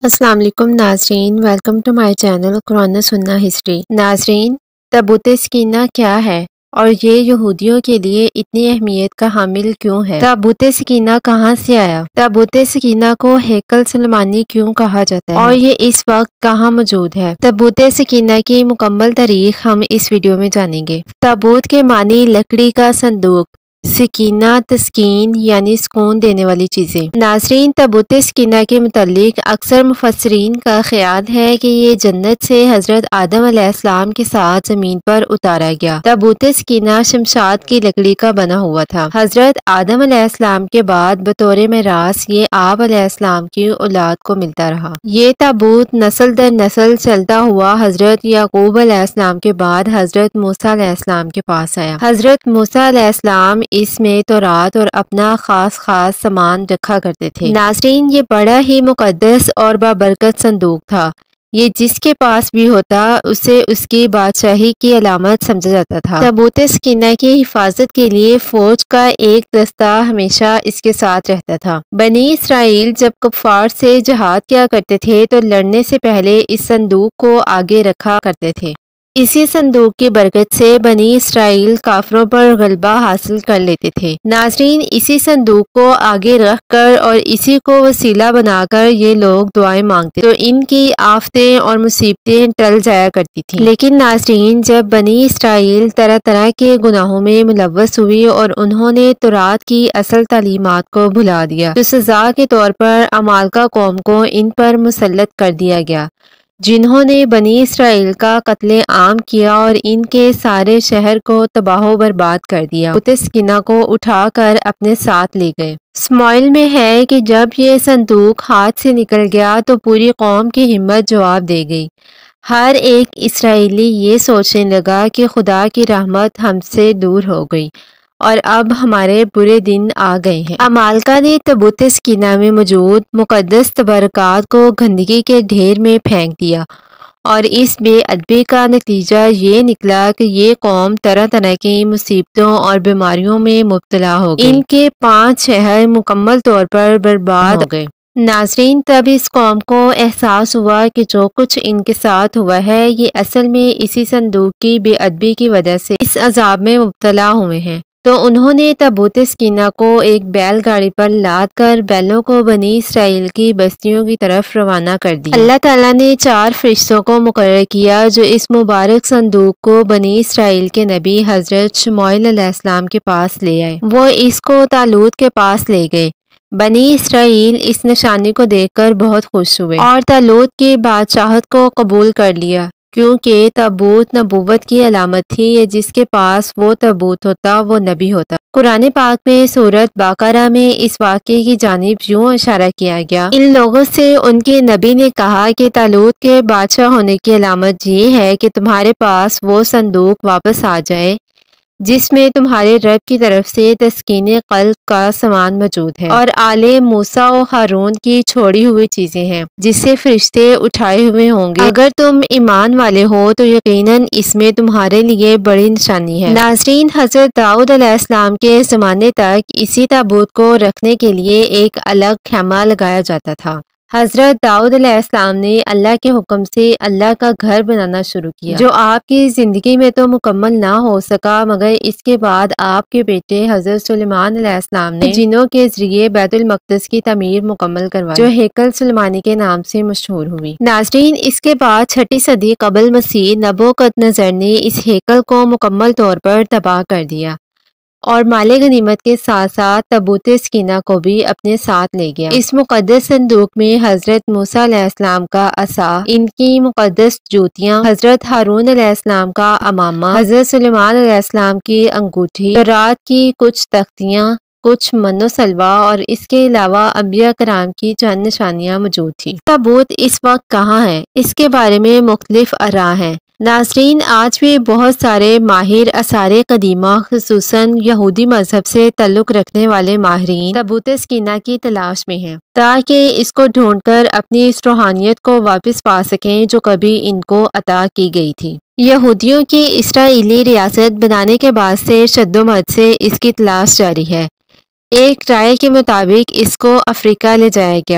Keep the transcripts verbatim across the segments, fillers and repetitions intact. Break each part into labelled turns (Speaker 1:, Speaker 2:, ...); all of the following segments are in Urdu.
Speaker 1: السلام علیکم ناظرین، ویلکم ٹو مائی چینل قرآن سننا ہسٹری۔ ناظرین، تابوت سکینہ کیا ہے اور یہ یہودیوں کے لیے اتنی اہمیت کا حامل کیوں ہے؟ تابوت سکینہ کہاں سے آیا؟ تابوت سکینہ کو ہیکل سلیمانی کیوں کہا جاتا ہے اور یہ اس وقت کہاں موجود ہے؟ تابوت سکینہ کی مکمل تاریخ ہم اس ویڈیو میں جانیں گے۔ تابوت کے معنی لکڑی کا صندوق، سکینہ تسکین یعنی سکون دینے والی چیزیں۔ ناظرین، تابوت سکینہ کے متعلق اکثر مفسرین کا خیال ہے کہ یہ جنت سے حضرت آدم علیہ السلام کے ساتھ زمین پر اتارا گیا۔ تابوت سکینہ شمشاد کی لکڑی کا بنا ہوا تھا۔ حضرت آدم علیہ السلام کے بعد بطور میراث یہ آپ علیہ السلام کی اولاد کو ملتا رہا۔ یہ تابوت نسل در نسل چلتا ہوا حضرت یعقوب علیہ السلام کے بعد حضرت موسیٰ علیہ السلام کے پاس آیا۔ حضرت موسیٰ علیہ السلام اس میں تورات اور اپنا خاص خاص سامان رکھا کرتے تھے۔ ناظرین، یہ بڑا ہی مقدس اور بابرکت صندوق تھا۔ یہ جس کے پاس بھی ہوتا اسے اس کی بادشاہی کی علامت سمجھا جاتا تھا۔ تابوت سکینہ کی حفاظت کے لیے فوج کا ایک دستہ ہمیشہ اس کے ساتھ رہتا تھا۔ بنی اسرائیل جب کفار سے جہاد کیا کرتے تھے تو لڑنے سے پہلے اس صندوق کو آگے رکھا کرتے تھے۔ اسی صندوق کی برکت سے بنی اسرائیل کافروں پر غلبہ حاصل کر لیتے تھے۔ ناظرین، اسی صندوق کو آگے رکھ کر اور اسی کو وسیلہ بنا کر یہ لوگ دعائیں مانگتے تو ان کی آفتیں اور مصیبتیں ٹل جایا کرتی تھیں۔ لیکن ناظرین، جب بنی اسرائیل طرح طرح کے گناہوں میں ملوث ہوئی اور انہوں نے تورات کی اصل تعلیمات کو بھلا دیا تو سزا کے طور پر عمالقہ قوم کو ان پر مسلط کر دیا گیا، جنہوں نے بنی اسرائیل کا قتل عام کیا اور ان کے سارے شہر کو تباہ و برباد کر دیا۔ تابوت سکینہ کو اٹھا کر اپنے ساتھ لے گئے۔ سموئیل میں ہے کہ جب یہ صندوق ہاتھ سے نکل گیا تو پوری قوم کی ہمت جواب دے گئی۔ ہر ایک اسرائیلی یہ سوچنے لگا کہ خدا کی رحمت ہم سے دور ہو گئی اور اب ہمارے برے دن آ گئے ہیں۔ عمالقہ نے تابوت سکینہ میں موجود مقدس تبرکات کو گندگی کے ڈھیر میں پھینک دیا اور اس بے ادبی کا نتیجہ یہ نکلا کہ یہ قوم طرح طرح کی مصیبتوں اور بیماریوں میں مبتلا ہو گئی۔ ان کے پانچ شہر مکمل طور پر برباد ہو گئے۔ ناظرین، تب اس قوم کو احساس ہوا کہ جو کچھ ان کے ساتھ ہوا ہے یہ اصل میں اسی صندوق کی بے ادبی کی وجہ سے اس عذاب میں مبتلا ہوئے ہیں۔ تو انہوں نے تابوت سکینہ کو ایک بیل گاڑی پر لاد کر بیلوں کو بنی اسرائیل کی بستیوں کی طرف روانہ کر دیا۔ اللہ تعالیٰ نے چار فرشتوں کو مقرر کیا جو اس مبارک صندوق کو بنی اسرائیل کے نبی حضرت شموئیل علیہ السلام کے پاس لے آئے۔ وہ اس کو طالوت کے پاس لے گئے۔ بنی اسرائیل اس نشانی کو دیکھ کر بہت خوش ہوئے اور طالوت کی بادشاہت کو قبول کر لیا، کیونکہ تابوت نبوت کی علامت تھی۔ یا جس کے پاس وہ تابوت ہوتا وہ نبی ہوتا۔ قرآن پاک میں سورۃ بقرہ میں اس واقعے کی جانب یوں اشارہ کیا گیا، ان لوگوں سے ان کے نبی نے کہا کہ طالوت کے بادشاہ ہونے کی علامت یہ ہے کہ تمہارے پاس وہ صندوق واپس آ جائے جس میں تمہارے رب کی طرف سے تسکین قلب کا سامان موجود ہے اور آل موسیٰ و ہارون کی چھوڑی ہوئی چیزیں ہیں جس سے فرشتے اٹھائے ہوئے ہوں گے۔ اگر تم ایمان والے ہو تو یقیناً اس میں تمہارے لیے بڑی نشانی ہے۔ ناظرین، حضرت داؤد علیہ السلام کے زمانے تک اسی تابوت کو رکھنے کے لیے ایک الگ خیمہ لگایا جاتا تھا۔ حضرت داؤد علیہ السلام نے اللہ کے حکم سے اللہ کا گھر بنانا شروع کیا، جو آپ کی زندگی میں تو مکمل نہ ہو سکا، مگر اس کے بعد آپ کے بیٹے حضرت سلیمان علیہ السلام نے جنوں کے ذریعے بیت المقدس کی تعمیر مکمل کروائی، جو ہیکل سلیمانی کے نام سے مشہور ہوئی۔ ناظرین، اس کے بعد چھٹی صدی قبل مسیح نبوکت نظر نے اس ہیکل کو مکمل طور پر تباہ کر دیا اور مال غنیمت کے ساتھ ساتھ تابوت سکینہ کو بھی اپنے ساتھ لے گیا۔ اس مقدس صندوق میں حضرت موسیٰ علیہ السلام کا عصا، ان کی مقدس جوتیاں، حضرت ہارون علیہ السلام کا امامہ، حضرت سلیمان علیہ السلام کی انگوٹھی، تورات کی کچھ تختیاں، کچھ من و سلوہ اور اس کے علاوہ انبیاء کرام کی چند نشانیاں موجود تھی۔ تابوت اس وقت کہاں ہے؟ اس کے بارے میں مختلف آراء ہیں۔ ناظرین، آج بھی بہت سارے ماہر آثار قدیمہ خصوصاً یہودی مذہب سے تعلق رکھنے والے ماہرین تابوت سکینہ کی تلاش میں ہیں تاکہ اس کو ڈھونڈ کر اپنی اس روحانیت کو واپس پا سکیں جو کبھی ان کو عطا کی گئی تھی۔ یہودیوں کی اسرائیلی ریاست بنانے کے بعد سے شد و مد سے اس کی تلاش جاری ہے۔ ایک رائے کے مطابق اس کو افریقہ لے جایا گیا،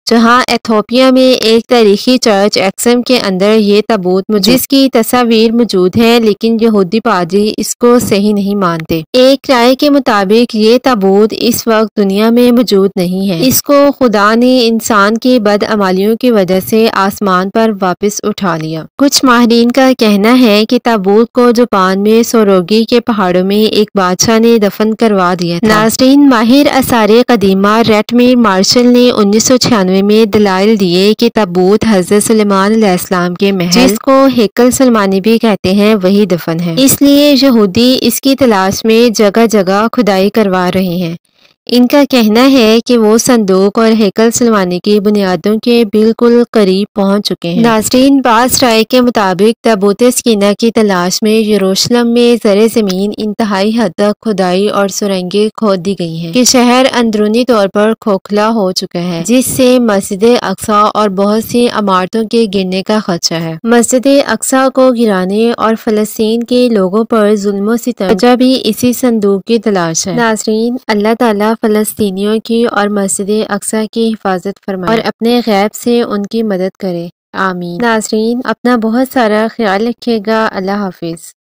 Speaker 1: جہاں ایتھوپیا میں ایک تاریخی چرچ ایکسم کے اندر یہ تابوت موجود جس کی تصاویر موجود ہیں، لیکن یہودی پادری اس کو صحیح نہیں مانتے۔ ایک رائے کے مطابق یہ تابوت اس وقت دنیا میں موجود نہیں ہے، اس کو خدا نے انسان کی بدعمالیوں کی وجہ سے آسمان پر واپس اٹھا لیا۔ کچھ ماہرین کا کہنا ہے کہ تابوت کو جاپان میں سوروگی کے پہاڑوں میں ایک بادشاہ نے دفن کروا دیا تھا۔ ناظرین، ماہر آثار قدیمہ ریٹمیر مارشل نے انیس سو چھیانوے میں دلائل دیے کہ تابوت حضرت سلیمان علیہ السلام کے محل، جس کو ہیکل سلیمانی بھی کہتے ہیں، وہی دفن ہے۔ اس لیے یہودی اس کی تلاش میں جگہ جگہ کھدائی کروا رہے ہیں۔ ان کا کہنا ہے کہ وہ صندوق اور ہیکل سلیمانی کی بنیادوں کے بالکل قریب پہنچ چکے ہیں۔ ناظرین، بعض رائے کے مطابق تابوت سکینہ کی تلاش میں یروشلم میں زیر زمین انتہائی حد تک کھدائی اور سرنگیں کھود دی گئی ہیں کہ شہر اندرونی طور پر کھوکھلا ہو چکا ہے، جس سے مسجد اقصی اور بہت سی عمارتوں کے گرنے کا خدشہ ہے۔ مسجد اقصی کو گرانے اور فلسطین کے لوگوں پر ظلم و ستم کی وجہ بھی اسی صندوق کی تلاش ہے۔ ناظرین، اللہ تعالیٰ فلسطینیوں کی اور مسجد اقصی کی حفاظت فرمائے اور اپنے غیب سے ان کی مدد کرے، آمین۔ ناظرین، اپنا بہت سارا خیال رکھیے گا۔ اللہ حافظ۔